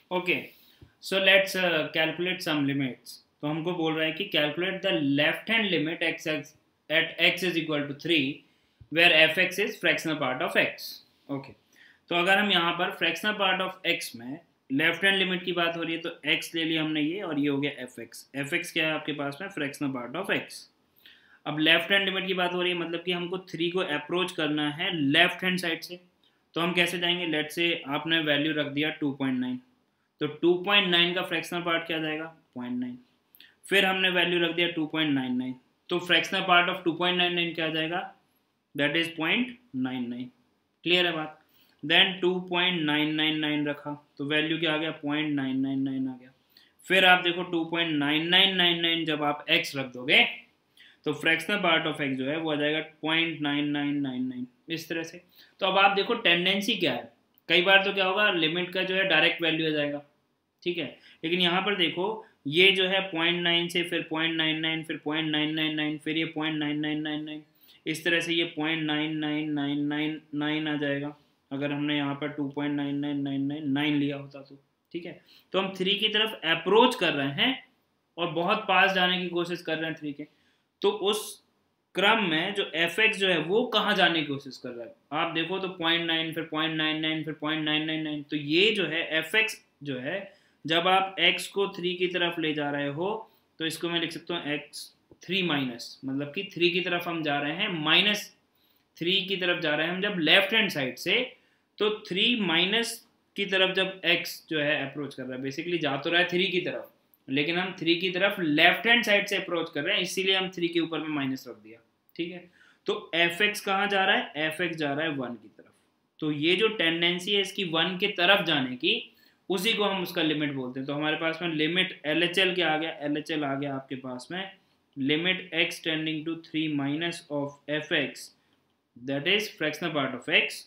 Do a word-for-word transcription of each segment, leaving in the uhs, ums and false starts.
Okay, so let's calculate some limits. तो हमको बोल रहा है कि calculate the left hand limit x at x is equal to three where f x is fractional part of x. Okay, तो अगर हम यहाँ पर फ्रैक्शनल पार्ट ऑफ एक्स में लेफ्ट हैंड लिमिट की बात हो रही है तो एक्स ले लिया हमने ये, और ये हो गया एफ एक्स। एफ एक्स क्या है आपके पास में? Fractional part of x. अब लेफ्ट हैंड लिमिट की बात हो रही है, मतलब कि हमको थ्री को अप्रोच करना है लेफ्ट हैंड साइड से। तो हम कैसे जाएंगे? लेट से आपने वैल्यू रख दिया टू पॉइंट नाइन, तो टू पॉइंट नाइन का फ्रैक्शनल पार्ट क्या जाएगा? Point nine. फिर हमने वैल्यू रख दिया टू पॉइंट नाइन नाइन, तो fractional part of two point nine nine क्या जाएगा? That is point nine nine. Clear है बात? Then two point nine nine nine रखा तो वैल्यू क्या आ गया? पॉइंट नाइन नाइन नाइन आ गया। फिर आप देखो two point nine nine nine nine जब आप x रख दोगे तो फ्रैक्शनल पार्ट ऑफ x जो है वो आ जाएगा point nine nine nine nine, इस तरह से। तो अब आप देखो टेंडेंसी क्या है, कई बार तो क्या होगा, लिमिट का जो है डायरेक्ट वैल्यू आ जाएगा, ठीक है। लेकिन यहाँ पर देखो ये जो है पॉइंट नाइन से फिर पॉइंट नाइन नाइन फिर पॉइंट नाइन नाइन नाइन फिर ये point nine nine nine nine, इस तरह से ये point nine nine nine nine nine आ जाएगा अगर हमने यहाँ पर two point nine nine nine nine nine लिया होता तो, ठीक है। तो हम थ्री की तरफ अप्रोच कर रहे हैं और बहुत पास जाने की कोशिश कर रहे हैं थ्री के, तो उस क्रम में जो एफ एक्स जो है वो कहाँ जाने की कोशिश कर रहा है आप देखो, तो पॉइंट नाइन फिर पॉइंट नाइन नाइन फिर पॉइंट नाइन नाइन नाइन। तो ये जो है एफ एक्स जो है जब आप x को थ्री की तरफ ले जा रहे हो तो इसको मैं लिख सकता हूँ एक्स थ्री माइनस, मतलब कि थ्री की तरफ हम जा रहे हैं, माइनस थ्री की तरफ जा रहे हैं हम जब लेफ्ट हैंड साइड से, तो थ्री माइनस की तरफ जब x जो है अप्रोच कर रहा है, बेसिकली जा तो रहा है थ्री की तरफ लेकिन हम थ्री की तरफ लेफ्ट हैंड साइड से अप्रोच कर रहे हैं, इसीलिए हम थ्री के ऊपर में माइनस रख दिया, ठीक है। तो एफ एक्स कहाँ जा रहा है? एफ एक्स जा रहा है वन की तरफ। तो ये जो टेंडेंसी है इसकी वन की तरफ जाने की, उसी को हम उसका लिमिट बोलते हैं। तो हमारे पास में लिमिट एल एच एल क्या आ गया? एल एच एल आ गया आपके पास में limit x tending to three minus of f x that is fractional part of x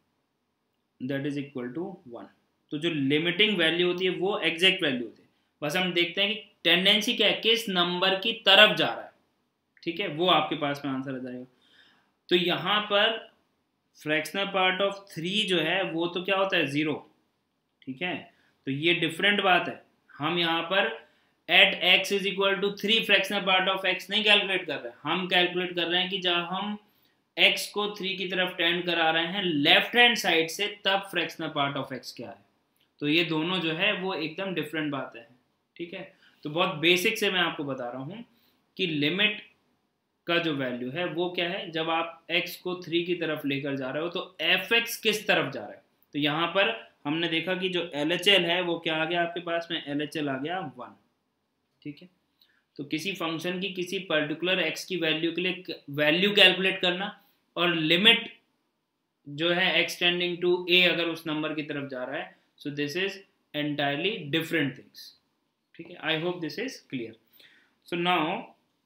that is equal to one. तो जो लिमिटिंग वैल्यू होती है वो एग्जैक्ट वैल्यू होती है, बस हम देखते हैं कि टेंडेंसी क्या है, किस नंबर की तरफ जा रहा है, ठीक है, वो आपके पास में आंसर आ जाएगा। तो यहाँ पर फ्रैक्शनल पार्ट ऑफ थ्री जो है वो तो क्या होता है? ज़ीरो, ठीक है। तो ये डिफरेंट बात है, हम यहाँ पर at x is equal to three fractional part of x नहीं कैलकुलेट कर रहे हैं, हम कैलकुलेट कर रहे हैं कि जब हम x को थ्री की तरफ टेंड करा रहे हैं लेफ्ट हैंड साइड से, तब फ्रैक्शनल पार्ट ऑफ x क्या है। तो ये दोनों जो है वो एकदम डिफरेंट बात है, ठीक है। तो बहुत बेसिक से मैं आपको बता रहा हूँ कि लिमिट का जो वैल्यू है वो क्या है, जब आप x को थ्री की तरफ लेकर जा रहे हो तो एफ एक्स किस तरफ जा रहा है। तो यहाँ पर हमने देखा कि जो एल एच एल है वो क्या आ गया आपके पास में? एल एच एल आ गया वन, ठीक है। तो किसी फंक्शन की किसी पर्टिकुलर x की वैल्यू के लिए वैल्यू कैलकुलेट करना और लिमिट जो है x टेंडिंग टू a अगर उस नंबर की तरफ जा रहा है, so this is entirely different things, ठीक है। I hope this is clear. So now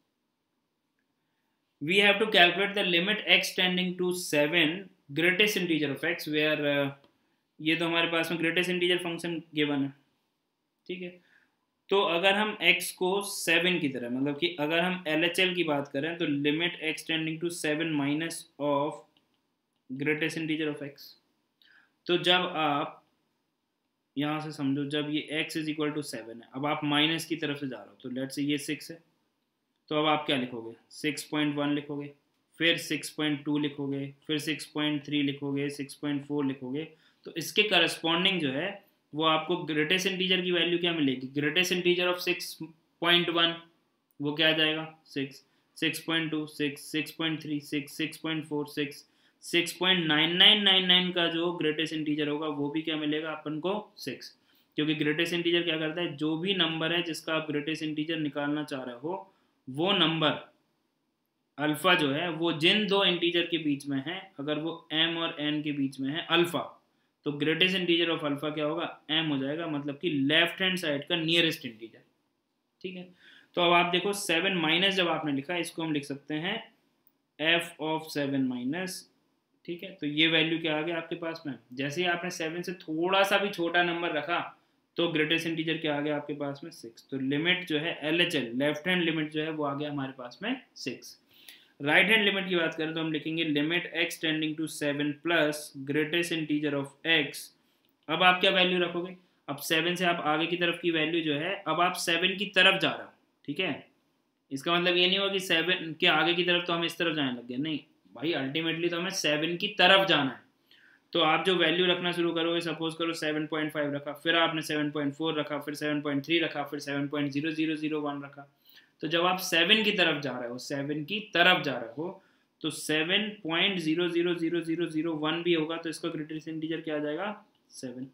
we have to calculate the limit x tending to seven greatest integer of x where uh, ये तो हमारे पास में greatest integer function given है, ठीक है। तो अगर हम x को सेवन की तरह, मतलब कि अगर हम एल एच एल की बात करें तो limit x tending to seven minus of greatest integer of x, तो जब आप यहाँ से समझो जब ये x is equal to seven है, अब आप माइनस की तरफ से जा रहे हो, तो लेट से ये सिक्स है, तो अब आप क्या लिखोगे? सिक्स पॉइंट वन लिखोगे, फिर सिक्स पॉइंट टू लिखोगे, फिर सिक्स पॉइंट थ्री लिखोगे, सिक्स पॉइंट फोर लिखोगे। तो इसके करस्पॉन्डिंग जो है वो आपको ग्रेटेस्ट इंटीजर की वैल्यू क्या मिलेगी? Greatest integer of six point one वो क्या आ जाएगा? Six, six point two six, six point three six, six point four six, six point nine nine nine nine का जो ग्रेटेस्ट इंटीजर होगा वो भी क्या मिलेगा अपन को? सिक्स। क्योंकि ग्रेटेस्ट इंटीजर क्या करता है, जो भी नंबर है जिसका आप ग्रेटेस्ट इंटीजर निकालना चाह रहे हो वो नंबर अल्फ़ा जो है वो जिन दो इंटीजर के बीच में है, अगर वो m और n के बीच में है अल्फ़ा, तो ग्रेटेस्ट इंटीजर ऑफ अल्फ़ा क्या होगा? m हो जाएगा, मतलब कि लेफ्ट हैंड साइड का नियरेस्ट इंटीजर, ठीक है। तो अब आप देखो सेवन माइनस जब आपने लिखा, इसको हम लिख सकते हैं f ऑफ सेवन माइनस, ठीक है। तो ये वैल्यू क्या आ गया आपके पास में? जैसे ही आपने सेवन से थोड़ा सा भी छोटा नंबर रखा तो ग्रेटेस्ट इंटीजर क्या आ गया आपके पास में? सिक्स। तो लिमिट जो है L H L left hand limit जो है वो आ गया हमारे पास में सिक्स। राइट हैंड लिमिट की बात करें तो हम लिखेंगे limit x tending to seven plus greatest integer of x। अब आप क्या वैल्यू रखोगे? अब सेवन से आप आगे की तरफ की वैल्यू जो है, अब आप सेवन की तरफ जा रहे हो, ठीक है। इसका मतलब ये नहीं होगा कि सेवन के आगे की तरफ तो हम इस तरफ जाने लग गए, नहीं भाई, अल्टीमेटली तो हमें सेवन की तरफ जाना है। तो आप जो वैल्यू रखना शुरू करोगे, सपोज करो सेवन पॉइंट फाइव रखा, फिर आपने सेवन पॉइंट फोर रखा, फिर सेवन पॉइंट थ्री रखा, फिर seven point zero zero zero one रखा। तो जब आप सेवन की तरफ जा रहे हो, सेवन की तरफ जा रहे हो, तो seven point zero zero zero zero zero one भी होगा, तो इसका ग्रेटेस्ट इंटीजर क्या आ जाएगा, सेवन,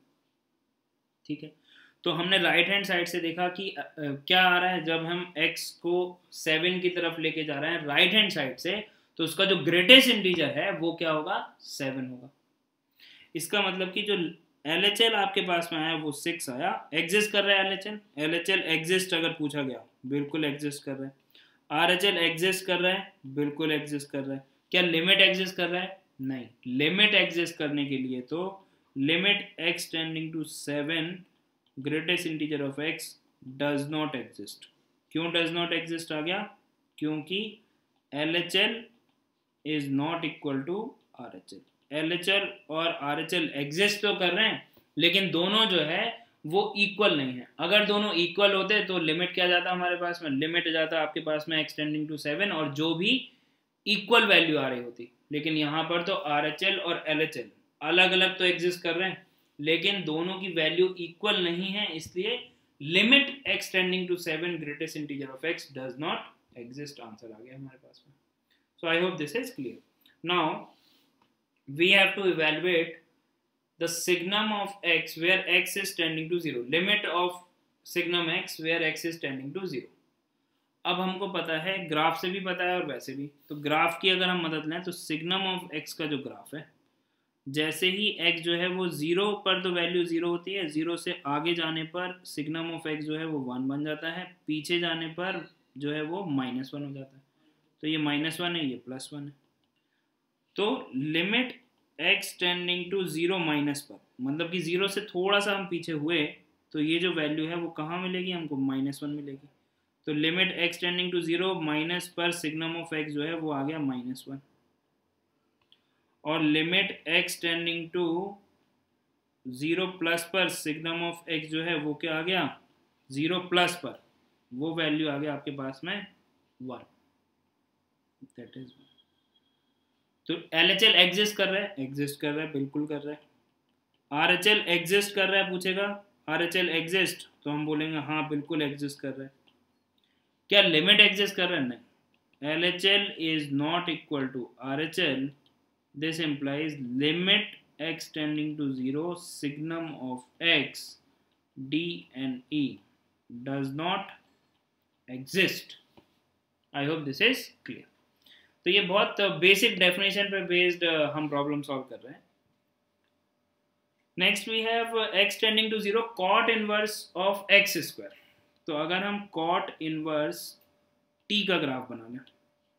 ठीक है। तो हमने राइट हैंड साइड से देखा कि आ, आ, क्या आ रहा है, जब हम x को सेवन की तरफ लेके जा रहे हैं राइट हैंड साइड से, तो उसका जो ग्रेटेस्ट इंटीजर है वो क्या होगा, सेवन होगा। इसका मतलब कि जो एल एच एल आपके पास में आया वो सिक्स आया, एग्जिस्ट कर रहा है L H L, L H L exist अगर पूछा गया, बिल्कुल एग्जिस्ट कर रहा है। आर एच एल एग्जिस्ट कर रहा है, बिल्कुल एग्जिस्ट कर रहा है। क्या लिमिट एग्जिस्ट कर रहा है, नहीं। लिमिट एग्जिस्ट करने के लिए तो limit x tending to seven greatest integer of x does not exist. क्यों डज नॉट एग्जिस्ट आ गया, क्योंकि L H L is not equal to R H L. L H L और आर एच एल एग्जिस्ट तो कर रहे हैं, लेकिन दोनों जो है वो इक्वल नहीं है। अगर दोनों इक्वल होते तो लिमिट क्या जाता हमारे पास में, लिमिट जाता आपके पास में x टेंडिंग टू सेवन और जो भी इक्वल वैल्यू आ रही होती। लेकिन यहाँ पर तो आर एच एल और एल एच एल अलग अलग तो एग्जिस्ट कर रहे हैं, लेकिन दोनों की वैल्यू इक्वल नहीं है, इसलिए limit x tending to seven greatest integer of x does not exist. Answer आ गया हमारे पास में। So I hope this is clear. Now we have to evaluate the signum of x where x is tending to zero, limit of signum x where x is tending to zero. अब हमको पता है, graph से भी पता है और वैसे भी, तो ग्राफ की अगर हम मदद लें तो सिग्नम ऑफ x का जो ग्राफ है, जैसे ही x जो है वो जीरो पर तो वैल्यू जीरो होती है, जीरो से आगे जाने पर सिग्नम ऑफ x जो है वो वन बन जाता है, पीछे जाने पर जो है वो माइनस वन हो जाता है। तो ये माइनस वन है, ये प्लस वन है। तो limit x tending to zero minus पर, मतलब कि जीरो से थोड़ा सा हम पीछे हुए, तो ये जो वैल्यू है वो कहाँ मिलेगी हमको, माइनस वन मिलेगी। तो limit x tending to zero minus पर सिग्नम ऑफ x जो है वो आ गया माइनस वन, और limit x tending to zero plus पर सिग्नम ऑफ x जो है वो क्या आ गया, जीरो प्लस पर वो वैल्यू आ गया आपके पास में वन, दैट इज वन। तो एल एच एल एग्जिस्ट कर रहा है, एग्जिस्ट कर रहा है, बिल्कुल कर रहा है। आर एच एल एग्जिस्ट कर रहा है, पूछेगा आर एच एल एग्जिस्ट, तो हम बोलेंगे हाँ बिल्कुल एग्जिस्ट कर रहा है। क्या लिमिट एग्जिस्ट कर रहा है, नहीं। L H L is not equal to R H L, this implies limit x tending to zero signum of x d and e does not exist. I hope this is clear. तो ये बहुत basic definition पे based हम problem solve कर रहे हैं। Next we have x tending to zero cot inverse of x square. तो अगर हम cot इनवर्स t का ग्राफ बना लें,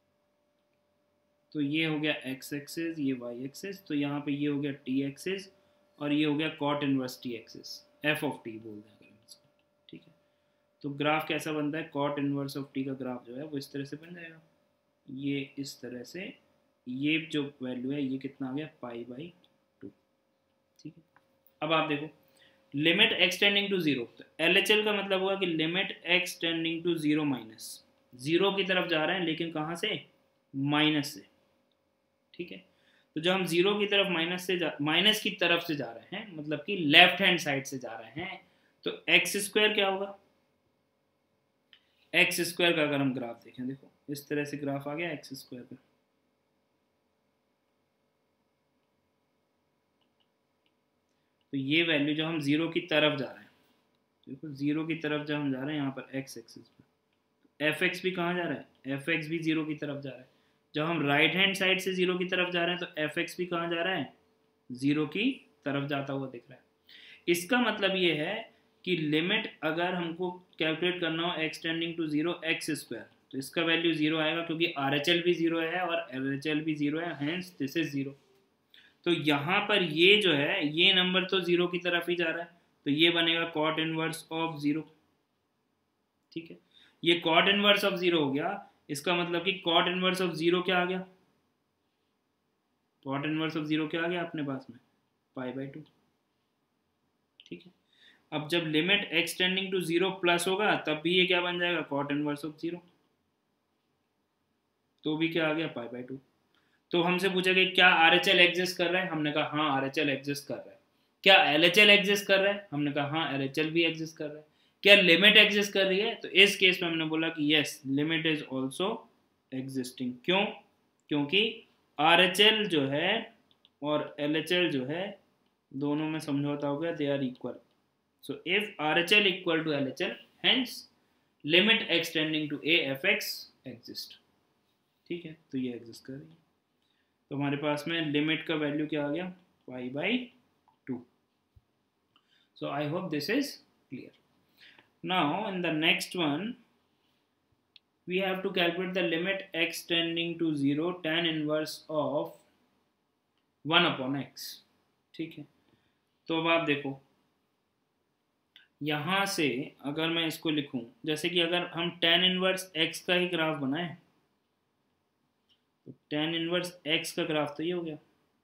तो ये हो गया x एक्सिस, ये y एक्सिस, तो यहाँ पे ये हो गया t एक्सिस, और ये हो गया cot inverse t axis, f of t बोल दें अगर हम इसको, ठीक है। तो ग्राफ कैसा बनता है, cot इनवर्स ऑफ t का ग्राफ जो है वो इस तरह से बन जाएगा, ये इस तरह से, ये जो वैल्यू है ये कितना आ गया, पाई बाई टू, ठीक है। अब आप देखो limit x tending to zero, तो एल एच एल का मतलब हुआ कि limit x tending to zero minus, zero की तरफ जा रहे हैं लेकिन कहाँ से, माइनस से, ठीक है। तो जब हम जीरो की तरफ माइनस से माइनस की तरफ से जा रहे हैं, मतलब कि लेफ्ट हैंड साइड से जा रहे हैं, तो एक्स स्क्वायर क्या होगा, एक्स स्क्वायर का अगर हम ग्राफ देखें, देखो इस तरह से ग्राफ आ गया एक्स स्क्वायर का। तो ये वैल्यू जब हम जीरो की तरफ जा रहे हैं, देखो जीरो की तरफ जब हम जा रहे हैं यहाँ पर एक्स एक्सिस पर, तो एफ एक्स भी कहाँ जा रहा है, एफ एक्स भी जीरो की तरफ जा रहा है। जब हम राइट हैंड साइड से जीरो की तरफ जा रहे हैं तो एफ एक्स भी कहाँ जा रहा है, जीरो की तरफ जाता हुआ दिख रहा है। इसका मतलब ये है कि लिमिट अगर हमको कैलकुलेट करना हो x tending to zero x square, तो इसका वैल्यू जीरो आएगा, क्योंकि आर एच एल भी जीरो है और एल एच एल भी जीरो है, हेंस दिस इज जीरो। तो यहाँ पर ये जो है ये नंबर तो जीरो की तरफ ही जा रहा है, तो ये बनेगा कॉट इनवर्स ऑफ जीरो, ठीक है। ये कॉट इनवर्स ऑफ जीरो हो गया, इसका मतलब कि कॉट इनवर्स ऑफ जीरो क्या आ गया, कॉट इनवर्स ऑफ जीरो क्या आ गया अपने पास में, पाई बाई टू, ठीक है। अब जब limit x tending to zero plus होगा तब भी ये क्या बन जाएगा, कॉट इनवर्स ऑफ जीरो, तो भी क्या आ गया, पाई बाय टू। तो हमसे पूछा कि क्या आर एच एल एग्जिस्ट कर रहा है, हमने कहा हाँ आर एच एल एग्जिस्ट कर रहा है। क्या एल एच एल एग्जिस्ट कर रहा है, हमने कहा हाँ एल एच एल भी एग्जिस्ट कर रहा है। क्या लिमिट एग्जिस्ट कर रही है, तो इस केस में हमने बोला कि yes limit is also existing. क्यों, क्योंकि आर एच एल जो है और एल एच एल जो है दोनों में समझौता हो गया, they are equal. So if R H L equal to L H L, hence limit x tending to a f x exist. ठीक है, तो ये एग्जिस्ट कर रही है। तो हमारे पास में लिमिट का वैल्यू क्या आ गया, pi by two. So I hope this is clear. Now in the next one we have to calculate the limit x tending to zero tan inverse of one upon x। ठीक है, तो अब आप देखो यहाँ से अगर मैं इसको लिखूं, जैसे कि अगर हम tan इनवर्स x का ही ग्राफ बनाएं, तो tan इनवर्स x का ग्राफ तो ये हो गया,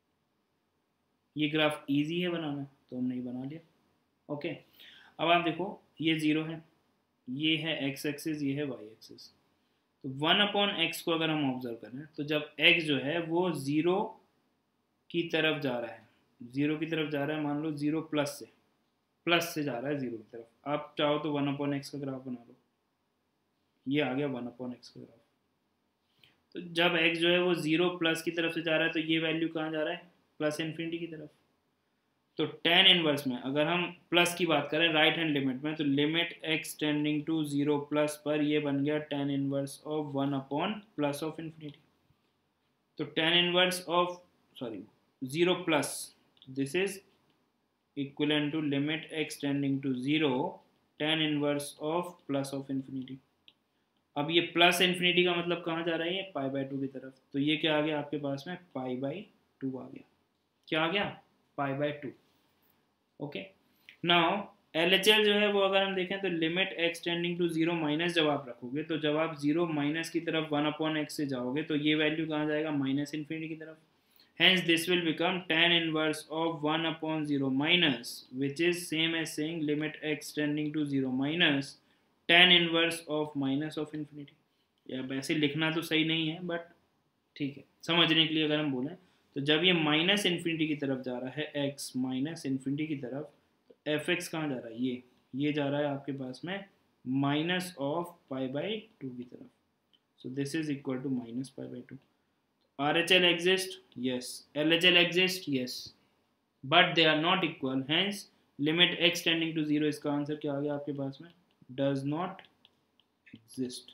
ये ग्राफ इजी है बनाना तो हमने ये बना लिया। ओके, अब आप देखो ये ज़ीरो है, ये है x एक्सिस, ये है y एक्सिस। तो वन अपॉन एक्स को अगर हम ऑब्जर्व करें तो जब x जो है वो ज़ीरो की तरफ जा रहा है, ज़ीरो की तरफ जा रहा है, मान लो ज़ीरो प्लस से प्लस से जा रहा है ज़ीरो की तरफ, आप चाहो तो वन अपॉन एक्स का ग्राफ बना लो, ये आ गया वन अपॉन एक्स का ग्राफ। तो जब x जो है वो ज़ीरो प्लस की तरफ से जा रहा है तो ये वैल्यू कहाँ जा रहा है, प्लस इन्फिनिटी की तरफ। तो tan इनवर्स में अगर हम प्लस की बात करें राइट हैंड लिमिट में, तो limit x tending to zero plus पर ये बन गया tan inverse of one upon plus of infinity. तो tan inverse of sorry zero plus, this is equivalent to limit x tending to zero tan inverse of plus of infinity. अब ये plus infinity का मतलब कहाँ जा रहा है, ये पाई बाय टू की तरफ। तो ये क्या आ गया आपके पास में, पाई बाय टू आ गया। क्या आ गया, pi by two. Okay, now L H L जो है वो अगर हम देखें तो limit x tending to zero minus जब आप रखोगे, तो जब आप जीरो माइनस की तरफ वन अपॉन एक्स से जाओगे तो ये वैल्यू कहाँ जाएगा, माइनस इन्फिनिटी की तरफ। Hence this will become tan inverse of one upon zero minus, which is same as saying limit x tending to zero minus tan inverse of minus of infinity. या वैसे लिखना तो सही नहीं है बट ठीक है, समझने के लिए अगर हम बोलें तो जब ये माइनस इन्फिनिटी की तरफ जा रहा है x माइनस इन्फिनिटी की तरफ, तो एफ एक्स कहाँ जा रहा है, ये ये जा रहा है आपके पास में minus of pi by two की तरफ। So this is equal to minus pi by two. R H L exist, yes, L H L exist, yes, but they are not equal, hence limit x tending to zero, इसका answer क्या आ गया आपके पास में, does not exist,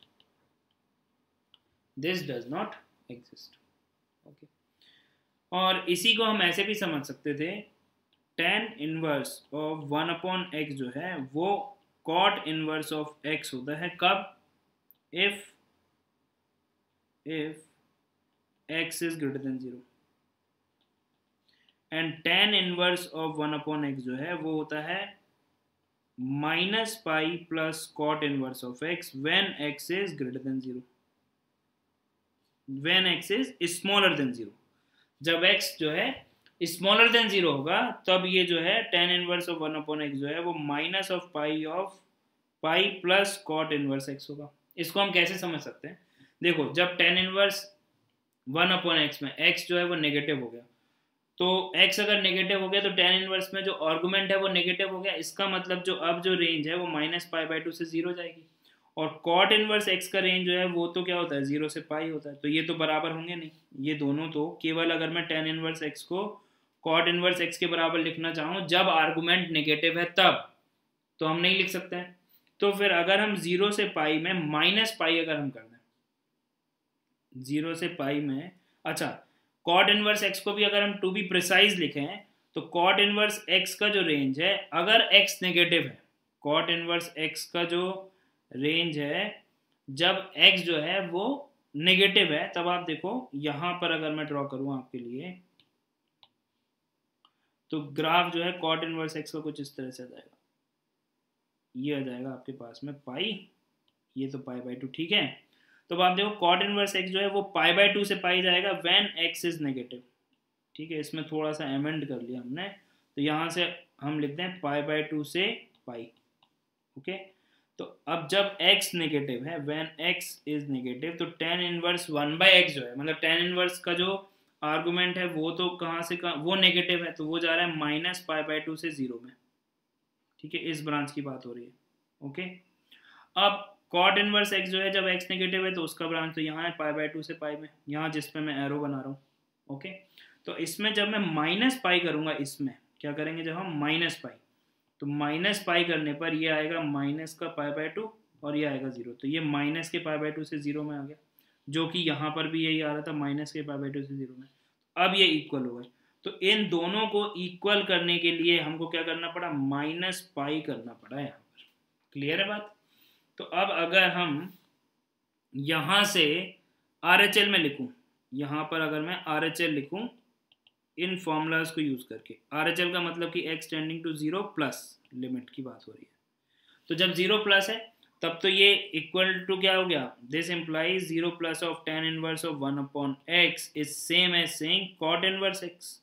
this does not exist. Okay, और इसी को हम ऐसे भी समझ सकते थे, tan inverse of one upon x जो है वो cot इनवर्स ऑफ x होता है, कब, if if x is greater than zero, and tan inverse of one upon x जो है वो होता है minus pi plus cot inverse of x when x is greater than zero, when x is smaller than zero. जब x जो है smaller than zero होगा तब ये जो है tan inverse of one upon x जो है वो minus of pi of pi plus cot inverse x होगा। इसको हम कैसे समझ सकते हैं, देखो जब tan inverse one upon x में x जो है वो नेगेटिव हो गया, तो x अगर नेगेटिव हो गया तो tan इनवर्स में जो आर्गुमेंट है वो नेगेटिव हो गया, इसका मतलब जो अब जो रेंज है वो माइनस पाई बाई टू से जीरो जाएगी, और cot इनवर्स x का रेंज जो है वो तो क्या होता है, जीरो से पाई होता है। तो ये तो बराबर होंगे नहीं, ये दोनों तो केवल अगर मैं tan इनवर्स x को cot इनवर्स x के बराबर लिखना चाहूँ जब आर्गुमेंट नेगेटिव है तब, तो हम नहीं लिख सकते हैं। तो फिर अगर हम जीरो से पाई में माइनस पाई अगर हम कर दें, जीरो से पाई में, अच्छा cot इनवर्स x को भी अगर हम टू बी प्रिसाइज लिखें तो cot इनवर्स x का जो रेंज है अगर x नेगेटिव है, cot इनवर्स x का जो रेंज है जब x जो है वो नेगेटिव है, तब आप देखो यहां पर अगर मैं ड्रॉ करूं आपके लिए तो ग्राफ जो है cot इनवर्स x का कुछ इस तरह से आ जाएगा, ये आ जाएगा आपके पास में पाई, ये तो पाई बाई टू, ठीक है। तो आप देखो cot इनवर्स x जो है वो पाई बाई टू से पाई जाएगा व्हेन x इज नेगेटिव, ठीक है। इसमें थोड़ा सा एमेंड कर लिया हमने, तो यहाँ से हम लिखते हैं पाई बाई टू से पाई। ओके, तो अब जब x नेगेटिव है, व्हेन x इज नेगेटिव, तो tan inverse one by x जो है, मतलब टेन इनवर्स का जो आर्गुमेंट है वो तो कहाँ से कहाँ, वो नेगेटिव है, तो वो जा रहा है माइनस पाई बाई टू से जीरो में। ठीक है, इस ब्रांच की बात हो रही है। ओके, अब कॉट इनवर्स x जो है, जब x नेगेटिव है तो उसका ब्रांच तो यहाँ है पाई बाई टू से पाई में, यहाँ जिस पे मैं एरो बना रहा हूँ। ओके, तो इसमें जब मैं माइनस पाई करूँगा, इसमें क्या करेंगे जब हम माइनस पाई, तो माइनस पाई करने पर ये आएगा माइनस का पाई बाई टू और ये आएगा जीरो, तो ये माइनस के पाई बाई टू से जीरो में आ गया, जो कि यहाँ पर भी यही आ रहा था माइनस के पाई बाई टू से जीरो में। अब ये इक्वल हो गए, तो इन दोनों को इक्वल करने के लिए हमको क्या करना पड़ा, माइनस पाई करना पड़ा यहाँ पर। क्लियर है बात? तो अब अगर हम यहाँ से आर एच एल में लिखूँ, यहाँ पर अगर मैं आर एच एल लिखूँ इन फॉर्मूलाज को यूज़ करके, आर एच एल का मतलब कि x tending to zero plus limit की बात हो रही है, तो जब जीरो प्लस है तब तो ये इक्वल टू क्या हो गया, this implies zero plus of tan inverse of one upon x is same as saying cot inverse x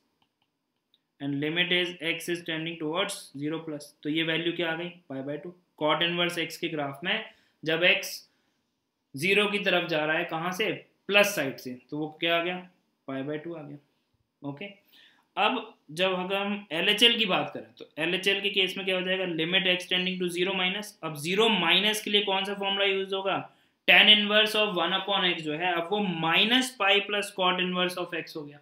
and limit is x is tending towards zero plus, तो ये value क्या आ गई, pi by two. Cot inverse x के graph में जब x zero की तरफ जा रहा है, कहाँ से, प्लस साइड से, तो वो क्या आ गया, पाई बाई टू आ गया। ओके, अब जब अगर हम एल एच एल की बात करें, तो एल एच एल के केस में क्या हो जाएगा, limit x tending to zero minus, अब जीरो माइनस के लिए कौन सा फॉर्मूला यूज होगा, tan inverse of one upon x जो है, अब वो minus pi plus cot inverse of x हो गया,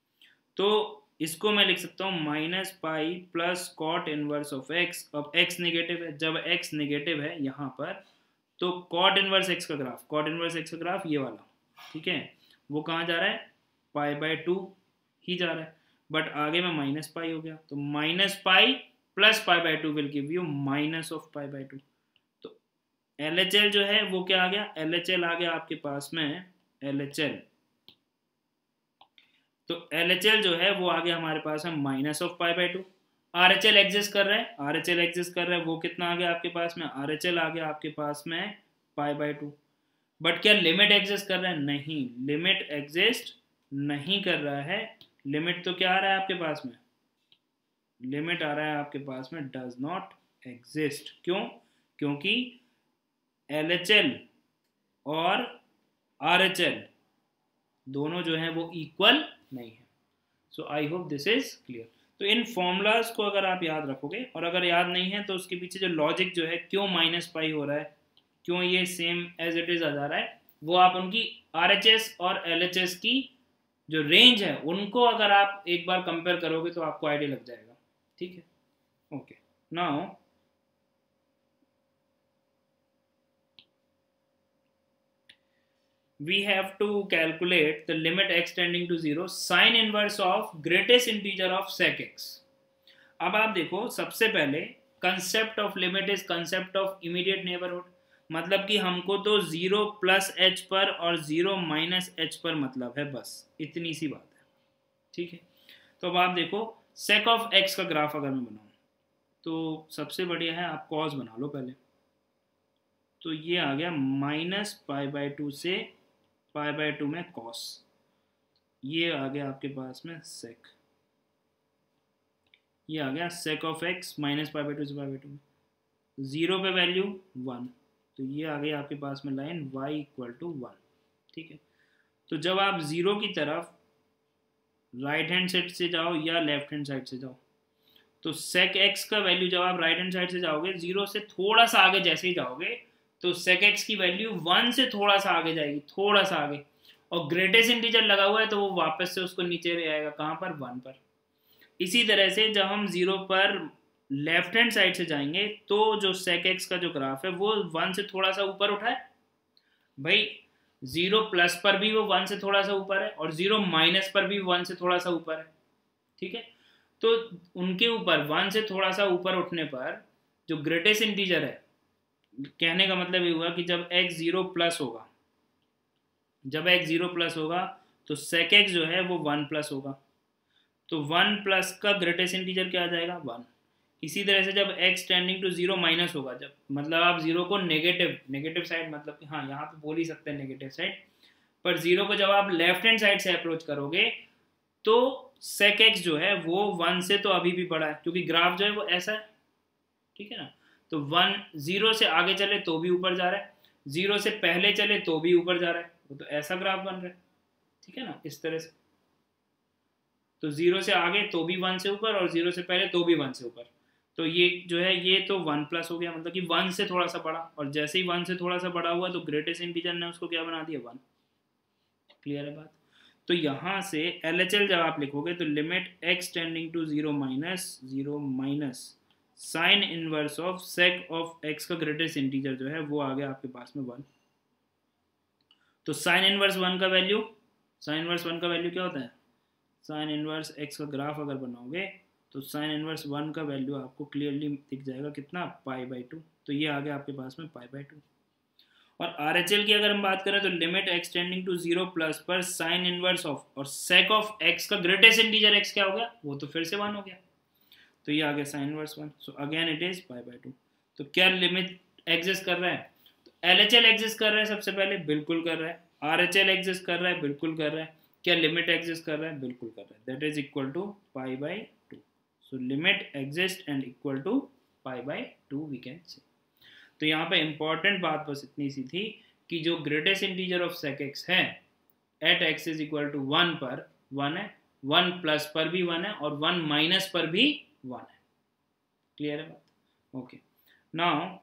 तो इसको मैं लिख सकता हूँ minus pi plus cot inverse of x. अब एक्स नेगेटिव है, जब एक्स नेगेटिव है यहाँ पर, तो कॉट इनवर्स एक्स का ग्राफ, कॉट इनवर्स एक्स का ग्राफ ये वाला, ठीक है, वो कहाँ जा रहा है, पाई बाई टू ही जा रहा है, बट आगे में माइनस पाई हो गया, तो minus pi plus pi by two will give you minus of pi by two. तो एल एच एल जो है वो क्या आ गया, एल एच एल आ गया आपके पास में, एल एच एल, तो एल एच एल जो है वो आ गया हमारे पास में minus of pi by two. R H L exist कर रहा है, आर एच एल एग्जिस्ट कर रहा है, वो कितना आ गया आपके पास में, आर एच एल आ गया आपके पास में पाई बाई टू। बट क्या लिमिट एग्जिस्ट कर रहा है, नहीं, लिमिट एग्जिस्ट नहीं कर रहा है। लिमिट तो क्या आ रहा है आपके पास में, लिमिट आ रहा है आपके पास में डज नॉट एग्जिस्ट। क्यों? क्योंकि एल एच एल और आर एच एल दोनों जो हैं वो इक्वल नहीं है। So I hope this is clear. तो इन फॉर्मूलाज को अगर आप याद रखोगे, और अगर याद नहीं है तो उसके पीछे जो लॉजिक जो है, क्यों माइनस पाई हो रहा है, क्यों ये सेम एज इट इज आ जा रहा है, वो आप उनकी आर एच एस और एल एच एस की जो रेंज है उनको अगर आप एक बार कंपेयर करोगे तो आपको आइडिया लग जाएगा। ठीक है, okay. Now we have to calculate the limit x tending to zero sin inverse of greatest integer of sec x। अब आप देखो, सबसे पहले concept of limit is concept of immediate neighbourhood, मतलब कि हमको तो जीरो प्लस एच पर और जीरो माइनस एच पर मतलब है, बस इतनी सी बात है। ठीक है, तो अब आप देखो sec ऑफ x का ग्राफ अगर मैं बनाऊं तो सबसे बढ़िया है आप cos बना लो पहले, तो ये आ गया माइनस पाई बाई टू से पाई बाई टू में cos, ये आ गया आपके पास में sec, ये आ गया sec of x minus pi by two से पाई बाई टू में, जीरो पे वैल्यू वन, तो ये आ गई आपके पास में line y equal to one. ठीक है, तो जब आप जीरो की तरफ राइट हैंड साइड से जाओ या लेफ्ट हैंड साइड से जाओ, तो sec x का वैल्यू जब आप राइट हैंड साइड से जाओगे, जीरो से थोड़ा सा आगे जैसे ही जाओगे तो sec x की वैल्यू वन से थोड़ा सा आगे जाएगी, थोड़ा सा आगे, और ग्रेटेस्ट इंटीजर लगा हुआ है तो वो वापस से उसको नीचे ले आएगा, कहाँ पर, वन पर। इसी तरह से जब हम जीरो पर लेफ्ट हैंड साइड से जाएंगे तो जो sec x का जो ग्राफ है वो वन से थोड़ा सा ऊपर उठा है, भाई जीरो प्लस पर भी वो वन से थोड़ा सा ऊपर है और जीरो माइनस पर भी वन से थोड़ा सा ऊपर है। ठीक है, तो उनके ऊपर वन से थोड़ा सा ऊपर उठने पर जो ग्रेटेस्ट इंटीजर है, कहने का मतलब ये हुआ कि जब x जीरो प्लस होगा, जब x जीरो प्लस होगा तो sec x जो है वो वन प्लस होगा, तो वन प्लस का ग्रेटेस्ट इंटीजर क्या आ जाएगा, वन। इसी तरह से जब x tending to zero minus होगा, जब मतलब आप जीरो को नेगेटिव नेगेटिव साइड, मतलब कि हाँ यहाँ पे बोल ही सकते हैं नेगेटिव साइड, पर जीरो को जब आप लेफ्ट हैंड साइड से अप्रोच करोगे तो sec x जो है वो वन से तो अभी भी बड़ा है, क्योंकि ग्राफ जो है वो ऐसा है। ठीक है ना, तो वन जीरो से आगे चले तो भी ऊपर जा रहा है, जीरो से पहले चले तो भी ऊपर जा रहा है, वो तो ऐसा ग्राफ बन रहा है, ठीक है ना, इस तरह से। तो जीरो से आगे तो भी वन से ऊपर और जीरो से पहले तो भी वन से ऊपर, तो ये जो है ये तो वन प्लस हो गया, मतलब कि वन से थोड़ा सा बड़ा, और जैसे ही वन से थोड़ा सा बड़ा हुआ तो ग्रेटेस्ट इंटीजर ने उसको क्या बना दिया, वन। क्लियर है बात। तो यहाँ से एल एच एल जब आप लिखोगे तो limit x tending to zero minus zero minus sine inverse of sec of x का ग्रेटेस्ट इंटीजर जो है वो आ गया आपके पास में वन। तो साइन इनवर्स वन का वैल्यू, साइन इनवर्स वन का वैल्यू क्या होता है, साइन इनवर्स एक्स का ग्राफ अगर बनाओगे तो साइन इनवर्स वन का वैल्यू आपको क्लियरली दिख जाएगा, कितना, पाई बाई टू। तो ये आ गया आपके पास में पाई बाई टू। और आर एच एल की अगर हम बात करें तो limit x tending to zero plus पर साइन इनवर्स ऑफ और सेक ऑफ एक्स का ग्रेटेस्ट इंटीजर एक्स क्या हो गया, वो तो फिर से वन हो गया, तो ये आ गया sine inverse one. So again it is pi by two. तो क्या लिमिट एग्जिस्ट कर रहा है, तो एल एच एल एग्जिस्ट कर रहा है सबसे पहले, बिल्कुल कर रहा है। आर एच एल एग्जिस्ट कर रहा है, बिल्कुल कर रहा है। क्या लिमिट एग्जिस्ट कर रहा है, बिल्कुल कर रहा है, that is equal to pi by two. So limit exist and equal to pi by two we can say. तो यहाँ पे इंपॉर्टेंट बात बस इतनी सी थी कि जो greatest integer of sec x है at x is equal to one पर वन है, वन प्लस पर भी वन है और वन माइनस पर भी वन है। क्लियर है बात, ओके। नाउ